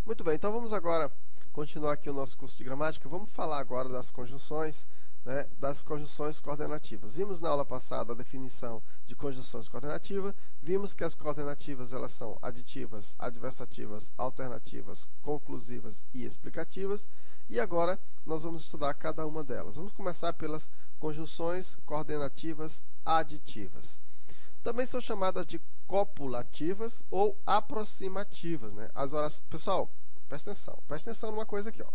Muito bem, então vamos agora continuar aqui o nosso curso de gramática. Vamos falar agora das conjunções, das conjunções coordenativas. Vimos na aula passada a definição de conjunções coordenativas, vimos que as coordenativas elas são aditivas, adversativas, alternativas, conclusivas e explicativas, e agora nós vamos estudar cada uma delas. Vamos começar pelas conjunções coordenativas aditivas. Também são chamadas de copulativas ou aproximativas, Pessoal, presta atenção numa coisa aqui, ó.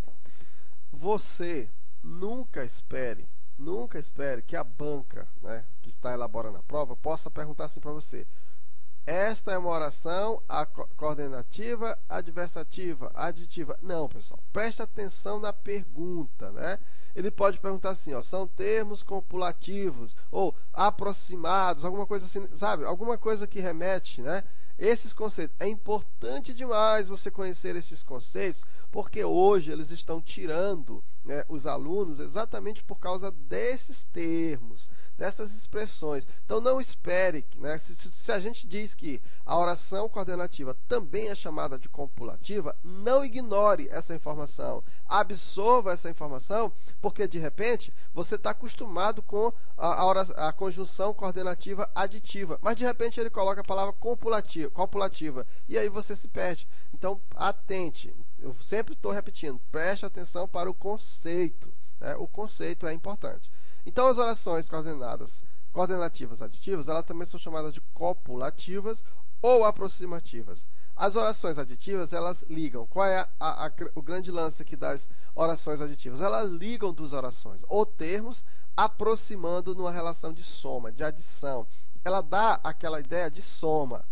Você nunca espere que a banca, que está elaborando a prova, possa perguntar assim para você: esta é uma oração coordenativa, adversativa, aditiva? Não, pessoal. Preste atenção na pergunta, Ele pode perguntar assim, ó, são termos copulativos ou aproximados, alguma coisa assim, sabe? Alguma coisa que remete, esses conceitos. É importante demais você conhecer esses conceitos, porque hoje eles estão tirando os alunos exatamente por causa desses termos, dessas expressões. Então não espere, se a gente diz que a oração coordenativa também é chamada de copulativa, não ignore essa informação, absorva essa informação, porque de repente você está acostumado com a conjunção coordenativa aditiva, mas de repente ele coloca a palavra copulativa e aí você se perde. Então atente, eu sempre estou repetindo, preste atenção para o conceito, o conceito é importante. Então as orações coordenativas aditivas, elas também são chamadas de copulativas ou aproximativas. As orações aditivas, elas ligam. Qual é o grande lance aqui das orações aditivas? Elas ligam duas orações ou termos, aproximando numa relação de soma, de adição. Ela dá aquela ideia de soma.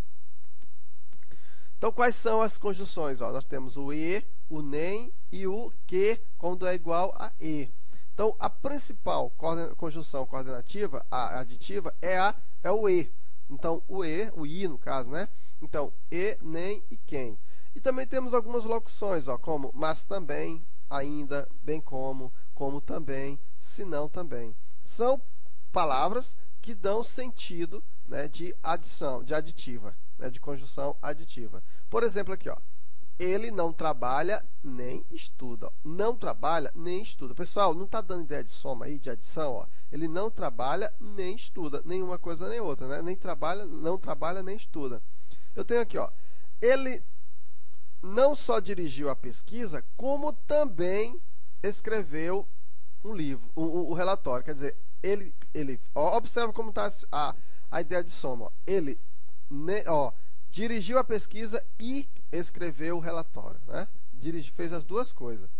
Então, quais são as conjunções? Nós temos o e, o nem e o que quando é igual a e. Então, a principal conjunção coordenativa, a aditiva, é o e. Então, o i no caso, Então, e, nem e quem. E também temos algumas locuções, como mas também, ainda, bem como também, se não também. São palavras que dão sentido de adição, de aditiva, de conjunção aditiva. Por exemplo, aqui, ó. Ele não trabalha nem estuda. Não trabalha nem estuda. Pessoal, não está dando ideia de soma aí, de adição? Ó. Ele não trabalha nem estuda. Nenhuma coisa nem outra. Nem trabalha, não trabalha nem estuda. Eu tenho aqui, ó. Ele não só dirigiu a pesquisa, como também escreveu um livro, o relatório. Quer dizer, ele observa como está a ideia de soma. Ó. Ele dirigiu a pesquisa e escreveu o relatório, fez as duas coisas.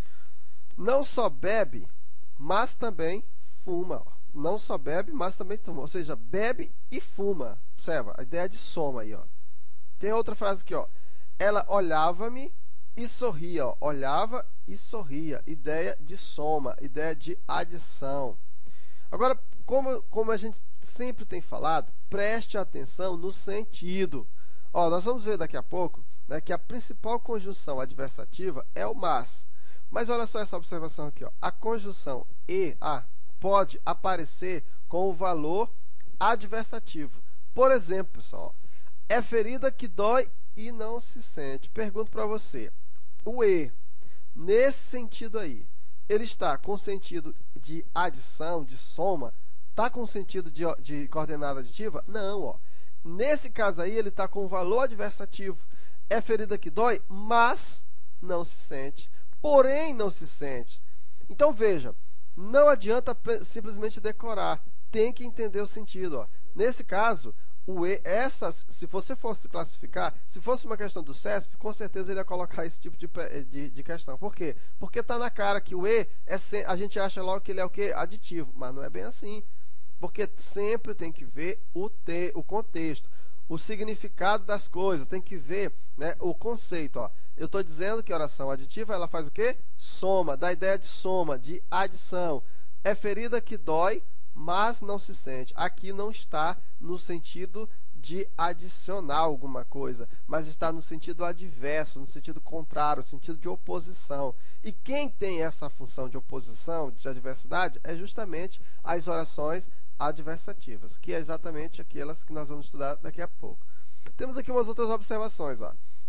Não só bebe, mas também fuma. Não só bebe, mas também fuma. Ou seja, bebe e fuma. Observa, a ideia de soma aí, ó. Tem outra frase aqui, ó. Ela olhava-me e sorria, ó. Olhava e sorria. Ideia de soma, ideia de adição. Agora, como a gente sempre tem falado, preste atenção no sentido. Nós vamos ver daqui a pouco que a principal conjunção adversativa é o mas. Mas olha só essa observação aqui. Ó. A conjunção e-a pode aparecer com o valor adversativo. Por exemplo, pessoal, é ferida que dói e não se sente. Pergunto para você, o e, nesse sentido aí, ele está com sentido de adição, de soma? Está com sentido de coordenada aditiva? Não, ó. Nesse caso aí, ele está com o valor adversativo. É ferida que dói, mas não se sente. Porém, não se sente. Então, veja, não adianta simplesmente decorar. Tem que entender o sentido. Ó. Nesse caso, o e, se você fosse classificar, se fosse uma questão do CESP, com certeza ele ia colocar esse tipo de questão. Por quê? Porque está na cara que o e, a gente acha logo que ele é o quê? Aditivo. Mas não é bem assim. Porque sempre tem que ver o contexto, o significado das coisas, tem que ver o conceito. Ó. Eu estou dizendo que a oração aditiva ela faz o quê? Soma, dá ideia de soma, de adição. É ferida que dói, mas não se sente. Aqui não está no sentido de adicionar alguma coisa, mas está no sentido adverso, no sentido contrário, no sentido de oposição. E quem tem essa função de oposição, de adversidade, é justamente as orações adversativas, que é exatamente aquelas que nós vamos estudar daqui a pouco. Temos aqui umas outras observações. Ó.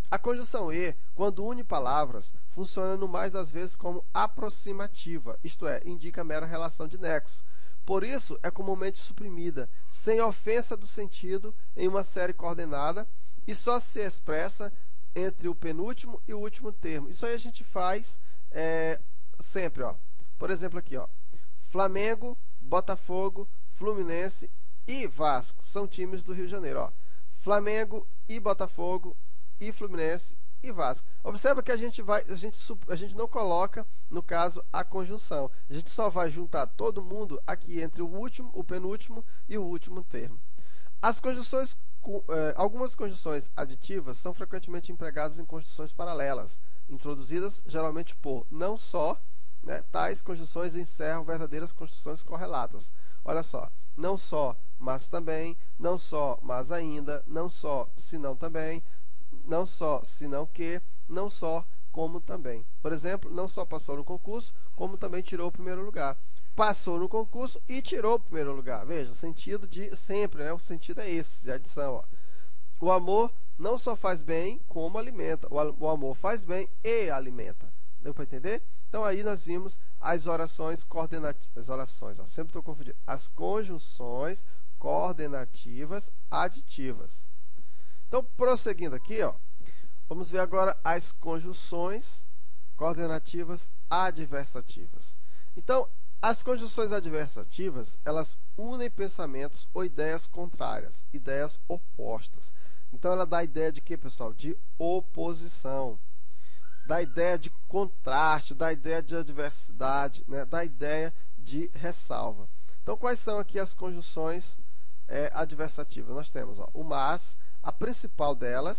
A conjunção e, quando une palavras, funciona no mais das vezes como aproximativa, isto é, indica mera relação de nexo. Por isso, é comumente suprimida, sem ofensa do sentido, em uma série coordenada, e só se expressa entre o penúltimo e o último termo. Isso aí a gente faz sempre, ó. Por exemplo, aqui, ó. Flamengo, Botafogo, Fluminense e Vasco são times do Rio de Janeiro, ó. Flamengo e Botafogo e Fluminense e Vasco. Observa que a gente não coloca, no caso, a conjunção. A gente só vai juntar todo mundo aqui entre o penúltimo e o último termo. As conjunções, algumas conjunções aditivas são frequentemente empregadas em conjunções paralelas, introduzidas geralmente por não só, né, tais conjunções encerram verdadeiras construções correlatas. Olha só, não só, mas também, não só, mas ainda, não só, senão também, não só, senão que, não só, como também. Por exemplo, não só passou no concurso, como também tirou o primeiro lugar. Passou no concurso e tirou o primeiro lugar. Veja, o sentido de sempre, né? O sentido é esse, de adição. Ó. O amor não só faz bem, como alimenta. O amor faz bem e alimenta. Deu para entender? Então, aí nós vimos as orações coordenativas. As orações, ó, sempre estou confundindo. As conjunções coordenativas aditivas. Então, prosseguindo aqui, ó, vamos ver agora as conjunções coordenativas adversativas. Então, as conjunções adversativas, elas unem pensamentos ou ideias contrárias, ideias opostas. Então, ela dá a ideia de quê, pessoal? De oposição. Dá a ideia de contraste, dá a ideia de adversidade, né? Dá a ideia de ressalva. Então, quais são aqui as conjunções adversativas? Nós temos, ó, o mas, a principal delas.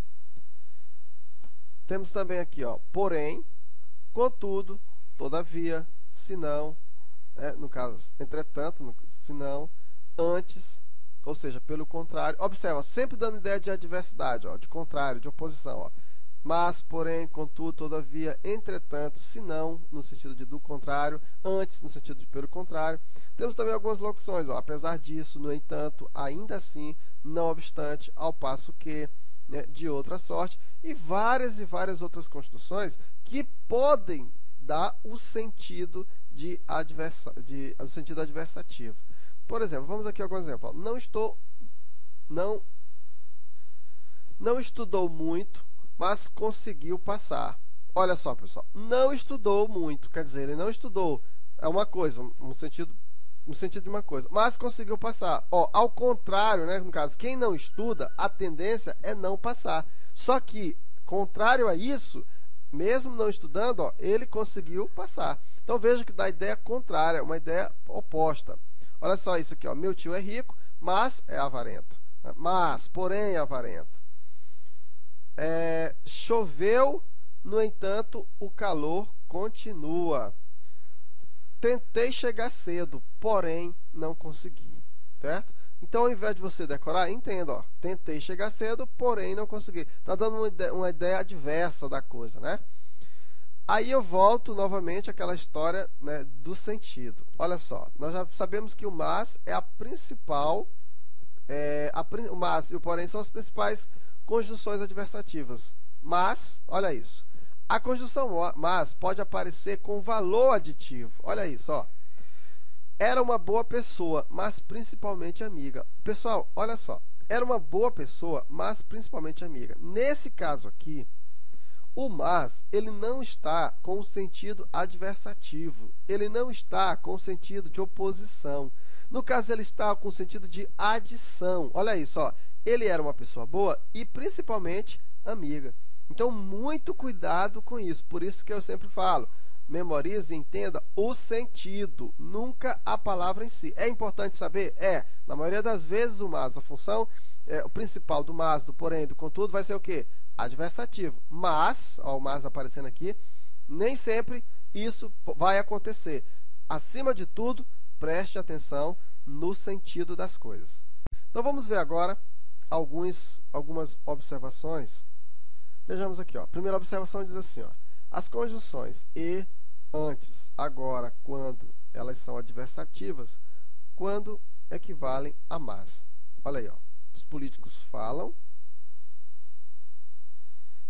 Temos também aqui, ó, porém, contudo, todavia, senão, no caso, entretanto, senão, antes, ou seja, pelo contrário. Observa, sempre dando ideia de adversidade, ó, de contrário, de oposição. Ó. Mas, porém, contudo, todavia, entretanto, senão, no sentido de do contrário, antes, no sentido de pelo contrário. Temos também algumas locuções, ó, apesar disso, no entanto, ainda assim, não obstante, ao passo que, né, de outra sorte, e várias outras construções que podem dar o sentido o sentido adversativo. Por exemplo, vamos aqui a algum exemplo. Ó. Não estudou muito, mas conseguiu passar. Olha só, pessoal, não estudou muito, quer dizer, ele não estudou, é uma coisa, no sentido de uma coisa, mas conseguiu passar. Ó, ao contrário, né, no caso, quem não estuda, a tendência é não passar. Só que, contrário a isso, mesmo não estudando, ó, ele conseguiu passar. Então veja que dá ideia contrária, uma ideia oposta. Olha só isso aqui, ó, meu tio é rico, mas é avarento. Mas, porém, é avarento. Choveu, no entanto, o calor continua. Tentei chegar cedo, porém não consegui, certo? Então, ao invés de você decorar, entenda, ó, tentei chegar cedo, porém não consegui. Está dando uma ideia adversa da coisa, né? Aí eu volto novamente àquela história, né, do sentido. Olha só, nós já sabemos que o mas é a principal, o mas e o porém são as principais conjunções adversativas. Mas, olha isso. A conjunção mas pode aparecer com valor aditivo. Olha isso, ó. Era uma boa pessoa, mas principalmente amiga. Pessoal, olha só. Era uma boa pessoa, mas principalmente amiga. Nesse caso aqui, o mas, ele não está com o sentido adversativo. Ele não está com o sentido de oposição. No caso, ele está com o sentido de adição. Olha isso, ó. Ele era uma pessoa boa e principalmente amiga. Então, muito cuidado com isso. Por isso que eu sempre falo, memorize e entenda o sentido, nunca a palavra em si. É importante saber? Na maioria das vezes, o mas, a função o principal do mas, do porém, do contudo, vai ser o quê? Adversativo. Mas, ó, o mas aparecendo aqui, nem sempre isso vai acontecer. Acima de tudo, preste atenção no sentido das coisas. Então, vamos ver agora algumas observações. Vejamos aqui, ó. Primeira observação diz assim, ó. As conjunções e, antes, agora, quando, elas são adversativas, quando equivalem a mas. Olha aí, ó. Os políticos falam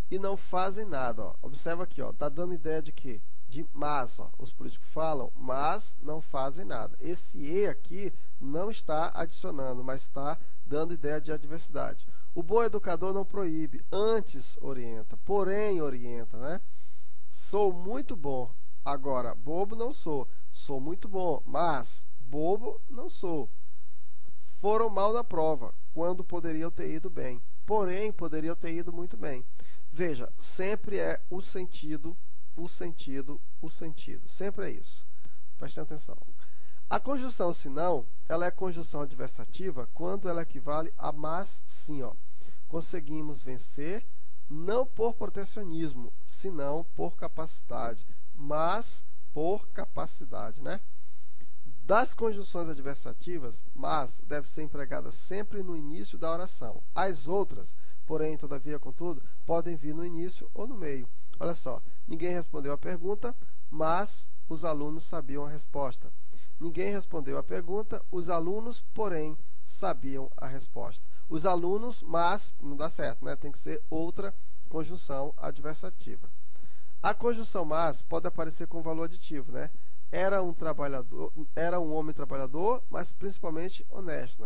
e não fazem nada. Ó. Observa aqui, ó, tá dando ideia de quê? De mas. Ó. Os políticos falam, mas não fazem nada. Esse e aqui não está adicionando, mas está dando ideia de adversidade. O bom educador não proíbe, antes orienta, porém orienta, né? Sou muito bom, agora bobo não sou. Sou muito bom, mas bobo não sou. Foram mal na prova, quando poderiam ter ido bem. Porém, poderiam ter ido muito bem. Veja, sempre é o sentido, o sentido, o sentido. Sempre é isso. Preste atenção. A conjunção senão, ela é conjunção adversativa quando ela equivale a mas sim. Ó. Conseguimos vencer, não por protecionismo, senão por capacidade. Mas por capacidade, né? Das conjunções adversativas, mas deve ser empregada sempre no início da oração. As outras, porém, todavia, contudo, podem vir no início ou no meio. Olha só, ninguém respondeu a pergunta, mas os alunos sabiam a resposta. Ninguém respondeu a pergunta, os alunos, porém, sabiam a resposta. Os alunos, mas, não dá certo, né? Tem que ser outra conjunção adversativa. A conjunção mas pode aparecer com valor aditivo, né? Era um homem trabalhador, mas principalmente honesto, né?